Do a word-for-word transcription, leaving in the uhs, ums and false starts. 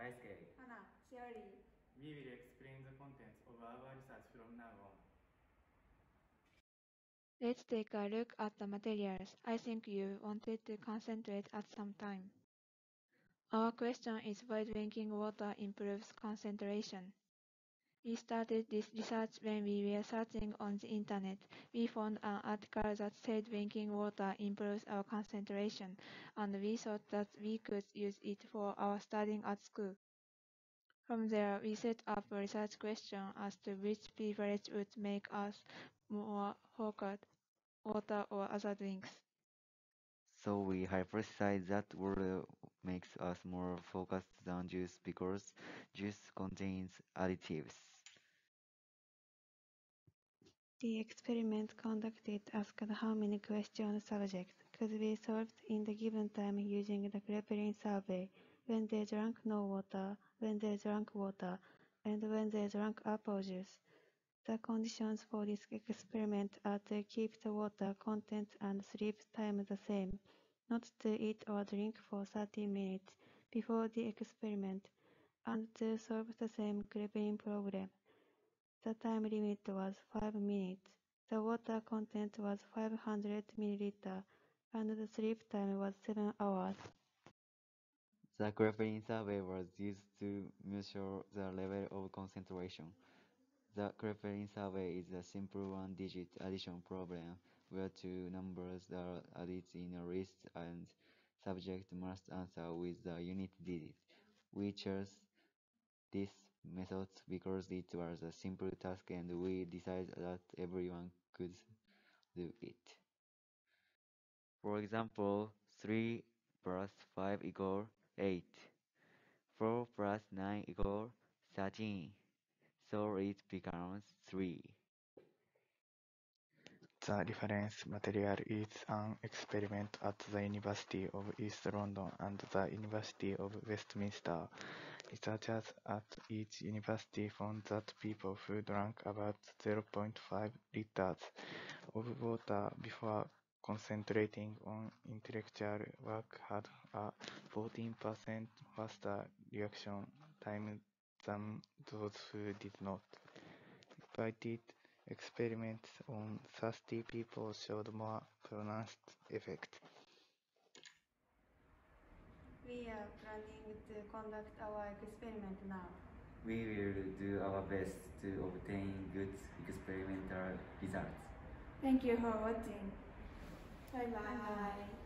Daisuke. Hana, Shiori. We will explain the contents of our research from now on. Let's take a look at the materials. I think you wanted to concentrate at some time. Our question is why drinking water improves concentration. We started this research when we were searching on the internet. We found an article that said drinking water improves our concentration, and we thought that we could use it for our studying at school. From there, we set up a research question as to which beverage would make us more focused, water or other drinks. So we hypothesize that water makes us more focused than juice because juice contains additives. The experiment conducted asked how many questions subjects could be solved in the given time using the Kraepelin survey, when they drank no water, when they drank water, and when they drank apple juice. The conditions for this experiment are to keep the water content and sleep time the same, not to eat or drink for thirty minutes before the experiment, and to solve the same Kraepelin problem. The time limit was five minutes. The water content was five hundred milliliters, and the sleep time was seven hours. The Kraepelin survey was used to measure the level of concentration. The Kraepelin survey is a simple one-digit addition problem where two numbers are added in a list and subject must answer with the unit digit. We chose this method because it was a simple task and we decided that everyone could do it. For example, three plus five equals eight. four plus nine equals thirteen. So it becomes three. The reference material is an experiment at the University of East London and the University of Westminster. Researchers at each university found that people who drank about zero point five liters of water before concentrating on intellectual work had a fourteen percent faster reaction time than those who did not. Repeated experiments on thirsty people showed more pronounced effect. We are planning to conduct our experiment now. We will do our best to obtain good experimental results. Thank you for watching. Bye bye. Bye bye.